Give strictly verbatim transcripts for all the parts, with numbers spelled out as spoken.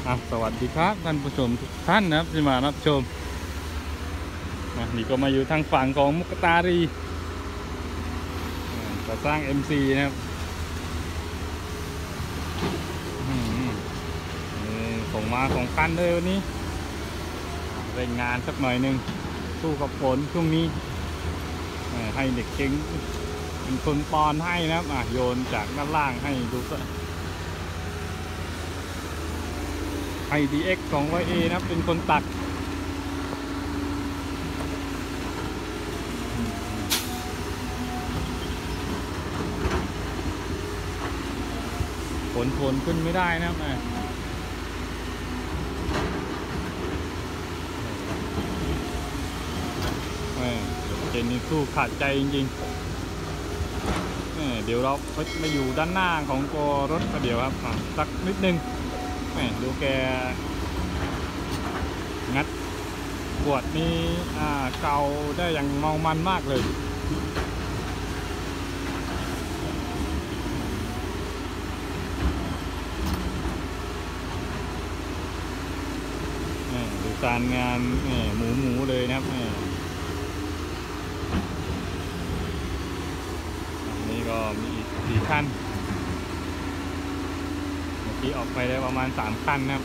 อ่ะสวัสดีครับท่านผู้ชมทุกท่านนะครับที่มารับชมอ่ะนี่ก็มาอยู่ทางฝั่งของมุกตารีก่อสร้าง เอ็ม ซี นะครับอืมนี่ส่งมาของคันเลยวันนี้เร่งงานสักหน่อยหนึ่งสู้กับฝนช่วงนี้ให้เด็กเก่งเป็นคนปอนให้นะครับอ่ะโยนจากด้านล่างให้ดูซะให้ ดี เอ็กซ์ สองร้อยเอ นะครับเป็นคนตักฝนฝนขึ้นไม่ได้นะครับเจนนี่สู้ขาดใจจริงๆเดี๋ยวเราไปอยู่ด้านหน้าของตัวรถเดี๋ยวครับสักนิดนึงดูแกงัดขวดนี้เกาได้อย่างเมามันมากเลยดูการงานหมูหมูเลยนะครับนี่ก็มีอีกสี่ขั้นเมื่อกี้ออกไปได้ประมาณสามขั้นนะครับ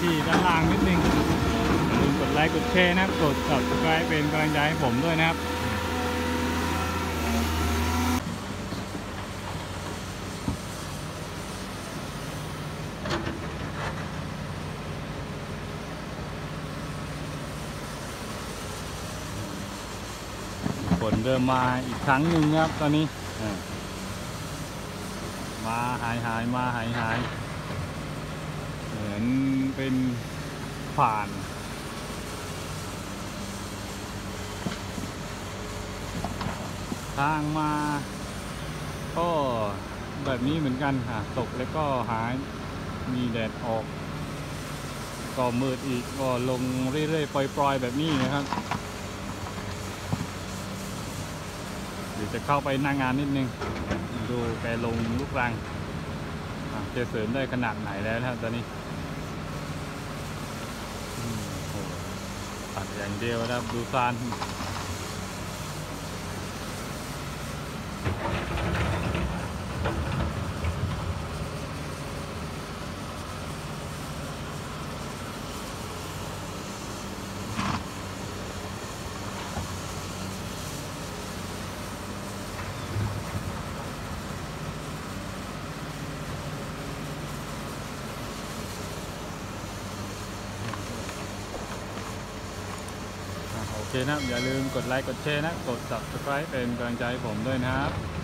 ที่ด้านล่างนิดนึงอย่าลืมกดไลค์กดแชร์นะครับกด Subscribe เป็นกำลังใจให้ผมด้วยนะครับฝนเริ่มมาอีกครั้งหนึ่งครับตอนนี้มาหายหายมาหายหายเหมือนเป็นผ่านทางมาก็แบบนี้เหมือนกันค่ะตกแล้วก็หายมีแดดออกก็มืดอีกก็ลงเรื่อยๆปล่อยๆแบบนี้นะครับเดี๋ยวจะเข้าไปหน้างงานนิดนึงดูแกลงลูกรังจะเสริมได้ขนาดไหนแล้วนะครับตอนนี้ตัดอย่างเดียวนะครับดูซานโอเคนะครับอย่าลืมกดไลค์กดแชร์นะกด Subscribe เป็นกำลังใจให้ผมด้วยนะครับ